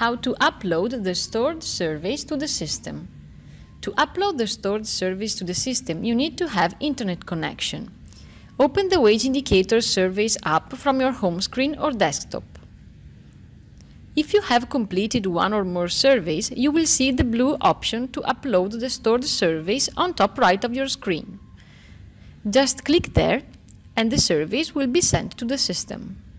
how to upload the stored surveys to the system. To upload the stored surveys to the system, you need to have internet connection. Open the WageIndicator Surveys app from your home screen or desktop. If you have completed one or more surveys, you will see the blue option to upload the stored surveys on top right of your screen. Just click there and the surveys will be sent to the system.